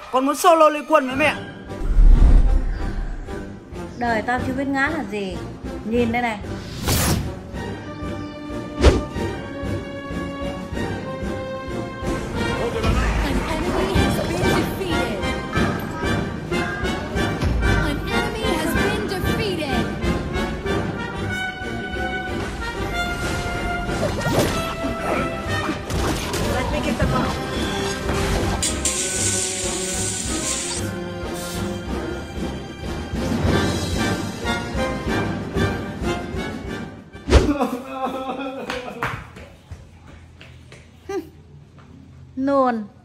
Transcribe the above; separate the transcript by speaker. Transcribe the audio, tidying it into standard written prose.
Speaker 1: Con muốn solo liên quân với mẹ.
Speaker 2: Đời tao chưa biết ngán là gì. Nhìn đây này. Nôn.